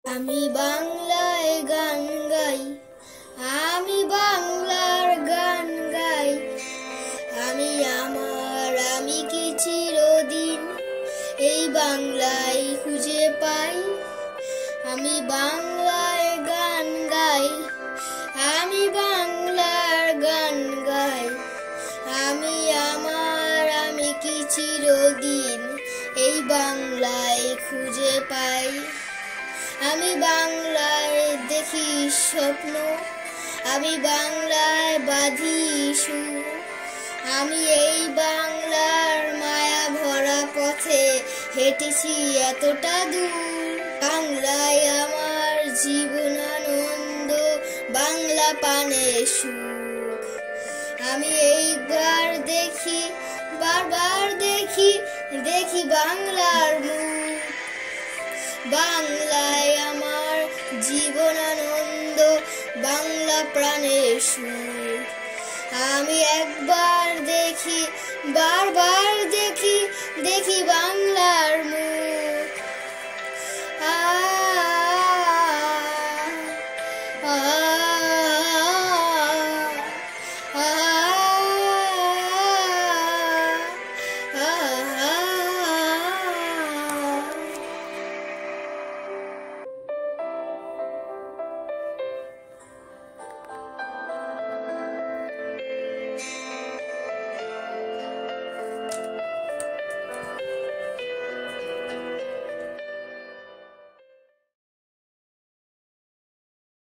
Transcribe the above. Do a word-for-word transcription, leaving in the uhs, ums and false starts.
আমি বাংলায় গান গাই, আমি বাংলার গান গাই। আমি আমার আমি কি চিরদিন এই বাংলায় খুঁজে পাই। আমি বাংলায় গান গাই, আমি বাংলার গান গাই। আমি আমার আমি কি চিরদিন এই বাংলায় খুঁজে পাই। আমি বাংলায় দেখি স্বপ্ন, আমি বাংলায় বাঁধি সুর। আমি এই বাংলার মায়া ভরা পথে হেঁটেছি এতটা দূর। বাংলায় আমার জীবন আনন্দ, বাংলা পানে সুখ। আমি এইবার দেখি, বারবার দেখি, দেখি বাংলার মুখ। বাংলায় আমার জীবন আনন্দ, বাংলা প্রাণে সুখ। আমি একবার দেখি, বারবার দেখি, দেখি বাংলার মুখ। আ আ